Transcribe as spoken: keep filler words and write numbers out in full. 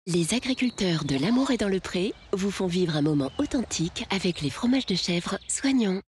Les agriculteurs de l'Amour et dans le Pré vous font vivre un moment authentique avec les fromages de chèvre Soignons.